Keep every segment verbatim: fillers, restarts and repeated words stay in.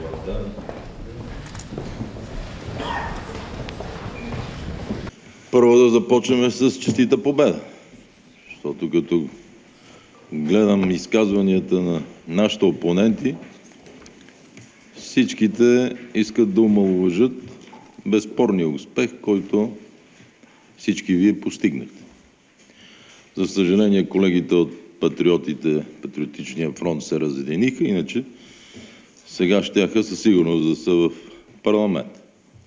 Първо да започнем с честита победа, защото като гледам изказванията на нашите опоненти, всичките искат да омаловажат безспорния успех, който всички вие постигнахте. За съжаление, колегите от патриотите, Патриотичния фронт се разединиха, иначе сега щяха със сигурност да са в парламент.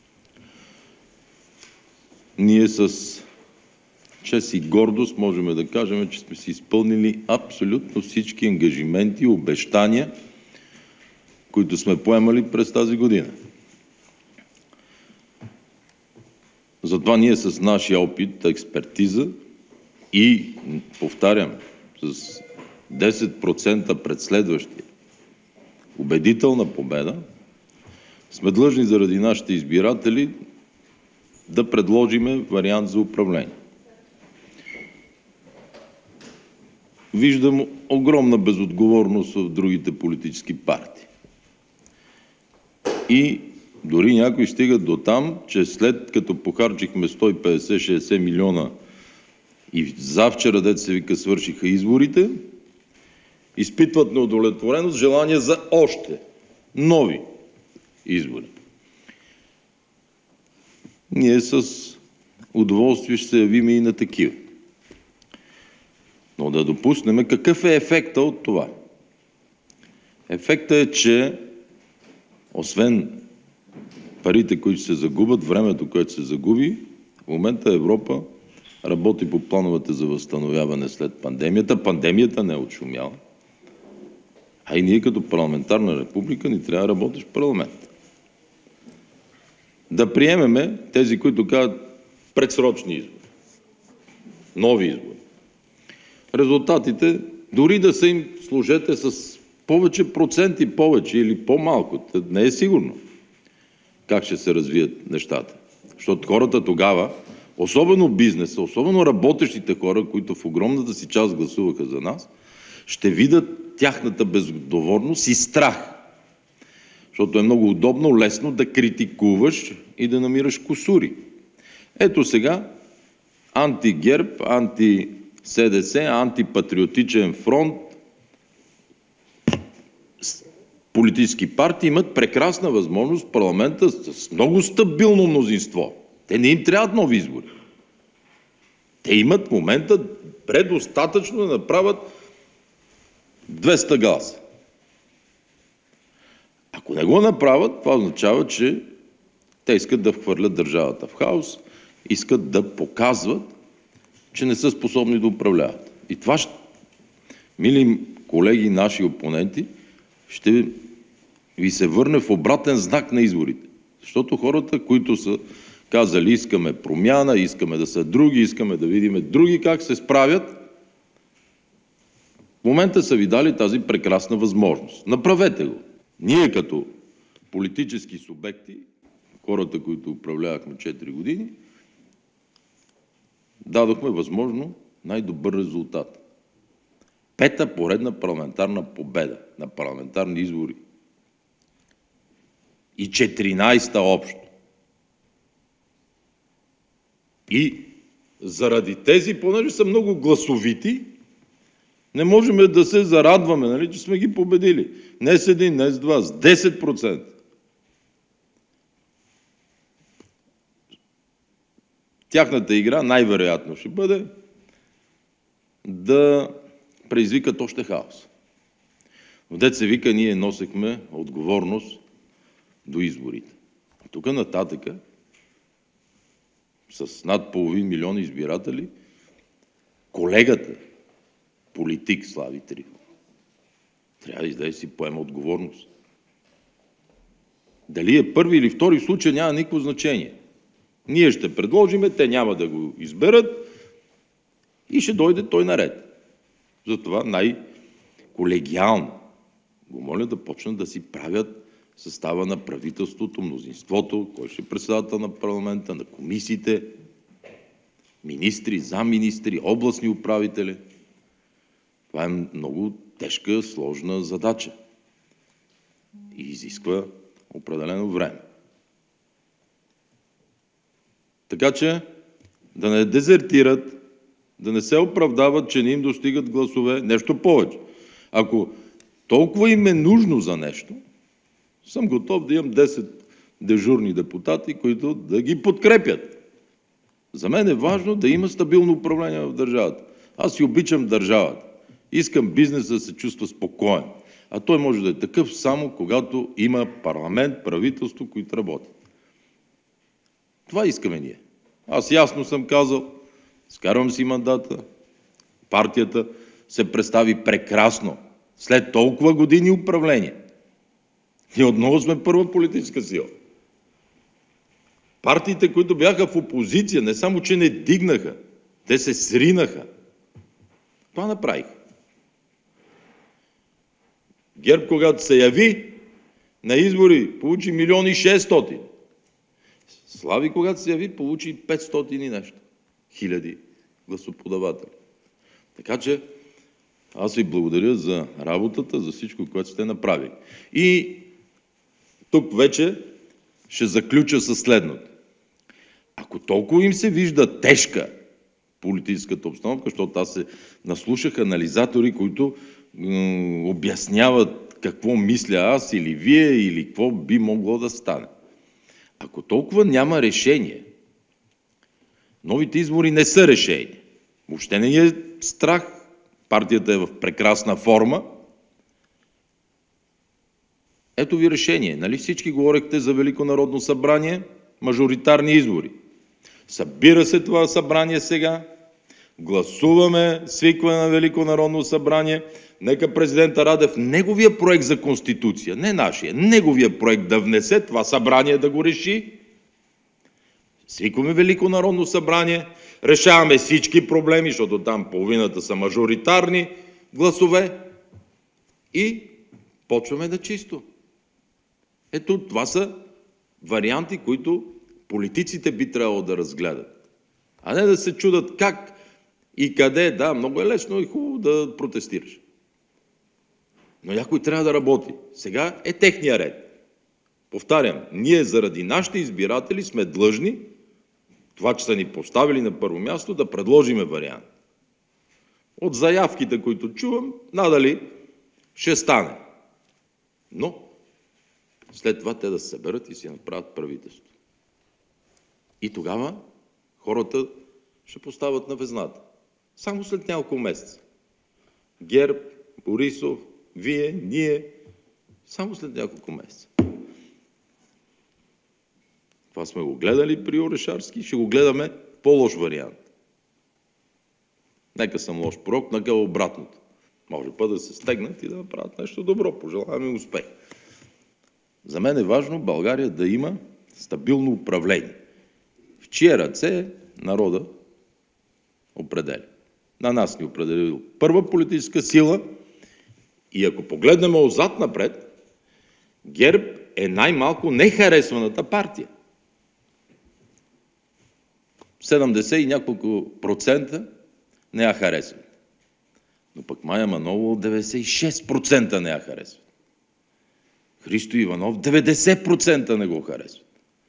Ние с чест и гордост можем да кажем, че сме си изпълнили абсолютно всички ангажименти и обещания, които сме поемали през тази година. Затова ние с нашия опит, експертиза и, повтарям, с десет процента пред следващия убедителна победа, сме длъжни заради нашите избиратели да предложиме вариант за управление. Виждам огромна безотговорност в другите политически партии. И дори някои стигат до там, че след като похарчихме сто и петдесет до шейсет милиона и завчера, дето се вика, свършиха изборите, изпитват неудовлетвореност, желание за още нови избори. Ние с удоволствие ще се явим и на такива. Но да допуснем какъв е ефектът от това. Ефектът е, че освен парите, които се загубят, времето, което се загуби, в момента Европа работи по плановете за възстановяване след пандемията. Пандемията не е отшумяла. А и ние като парламентарна република ни трябва да работиш в парламент. Да приемеме тези, които казват предсрочни избори, нови избори. Резултатите, дори да са им служете с повече проценти повече или по-малко, не е сигурно как ще се развият нещата. Защото хората тогава, особено бизнеса, особено работещите хора, които в огромната си част гласуваха за нас, ще видят тяхната безотговорност и страх. Защото е много удобно, лесно да критикуваш и да намираш кусури. Ето сега анти-ГЕРБ, анти-СДС, антипатриотичен фронт, политически партии имат прекрасна възможност в парламента с много стабилно мнозинство. Те не им трябват нови избори. Те имат в момента предостатъчно да направят двеста гласа. Ако не го направят, това означава, че те искат да вхвърлят държавата в хаос, искат да показват, че не са способни да управляват. И това, мили колеги, наши опоненти, ще ви се върне в обратен знак на изборите. Защото хората, които са казали, искаме промяна, искаме да са други, искаме да видим други как се справят, в момента са ви дали тази прекрасна възможност. Направете го. Ние като политически субекти, хората, които управлявахме четири години, дадохме възможно най-добър резултат. Пета поредна парламентарна победа на парламентарни избори. И четиринайсета общо. И заради тези, понеже са много гласовити, не можем да се зарадваме, нали, че сме ги победили. Не с един, не с два, с десет процента. Тяхната игра най-вероятно ще бъде да предизвикат още хаос. В дет се вика, ние носехме отговорност до изборите. Тук нататъка, с над половин милион избиратели, колегата, политик Слави Трифонов, трябва да си поема отговорност. Дали е първи или втори случай, няма никакво значение. Ние ще предложиме, те няма да го изберат и ще дойде той наред. Затова най-колегиално го моля да почнат да си правят състава на правителството, мнозинството, кой ще е председател на парламента, на комисиите, министри, замминистри, областни управители. Това е много тежка, сложна задача и изисква определено време. Така че да не дезертират, да не се оправдават, че не им достигат гласове, нещо повече. Ако толкова им е нужно за нещо, съм готов да имам десет дежурни депутати, които да ги подкрепят. За мен е важно да има стабилно управление в държавата. Аз си обичам държавата. Искам бизнесът да се чувства спокоен. А той може да е такъв само когато има парламент, правителство, които работят. Това искаме ние. Аз ясно съм казал, скарвам си мандата, партията се представи прекрасно. След толкова години управление. Ние отново сме първа политическа сила. Партиите, които бяха в опозиция, не само, че не дигнаха, те се сринаха. Това направиха. ГЕРБ, когато се яви на избори, получи милион и шестстотин. Слави, когато се яви, получи петстотин и нещо. Хиляди гласоподаватели. Така че аз ви благодаря за работата, за всичко, което сте направили. И тук вече ще заключа със следното. Ако толкова им се вижда тежка политическата обстановка, защото аз се наслушах анализатори, които м- обясняват какво мисля аз или вие, или какво би могло да стане. Ако толкова няма решение, новите избори не са решение. Въобще не е страх. Партията е в прекрасна форма. Ето ви решение. Нали всички говорехте за Велико народно събрание, мажоритарни избори. Събира се това събрание сега. Гласуваме свикване на Велико народно събрание. Нека президента Радев неговия проект за Конституция, не нашия, неговия проект да внесе, това събрание да го реши. Свикваме Велико народно събрание, решаваме всички проблеми, защото там половината са мажоритарни гласове и почваме на чисто. Ето това са варианти, които политиците би трябвало да разгледат. А не да се чудат как и къде. Да, много е лесно и хубаво да протестираш. Но някой трябва да работи. Сега е техния ред. Повтарям, ние заради нашите избиратели сме длъжни, това, че са ни поставили на първо място, да предложиме вариант. От заявките, които чувам, надали ще стане. Но след това те да се съберат и си направят правителство. И тогава хората ще поставят на везната. Само след няколко месеца. ГЕРБ, Борисов, вие, ние, само след няколко месеца. Това сме го гледали при Орешарски, ще го гледаме по-лош вариант. Нека съм лош пророк, нека обратното. Може път да се стегнат и да направят нещо добро. Пожелаваме им успех. За мен е важно България да има стабилно управление. В чия ръце народа определя. На нас ни определил първа политическа сила и ако погледнем отзад напред, ГЕРБ е най-малко нехаресваната партия. седемдесет и няколко процента не я харесват. Но пък Мая Манолова деветдесет и шест процента не я харесват. Христо Иванов деветдесет процента не го харесват.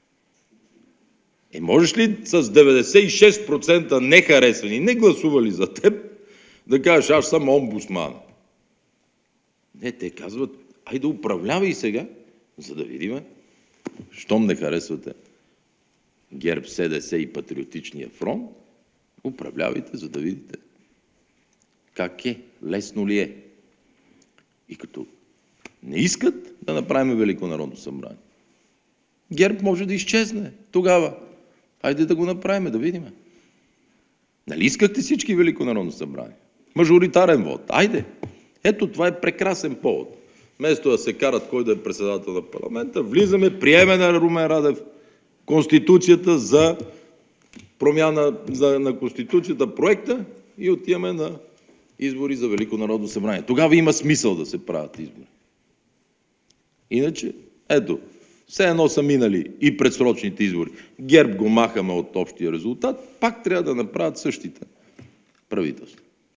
Е, можеш ли с деветдесет и шест процента не харесвани, не гласували за теб, да кажеш, аз съм омбудсман? Не, те казват, айде управлявай сега, за да видим, щом не харесвате ГЕРБ, СДС и Патриотичния фронт, управлявайте, за да видите как е, лесно ли е. И като не искат да направим Велико народно събрание, ГЕРБ може да изчезне тогава. Хайде да го направим, да видим. Нали искахте всички Велико народно събрание? Мажоритарен вод. Айде. Ето това е прекрасен повод. Вместо да се карат кой да е председател на парламента, влизаме, приеме на Румен Радев Конституцията за промяна за, на Конституцията, проекта и отиваме на избори за Велико народно събрание. Тогава има смисъл да се правят избори. Иначе, ето, все едно са минали и предсрочните избори. ГЕРБ го махаме от общия резултат, пак трябва да направят същите правителства.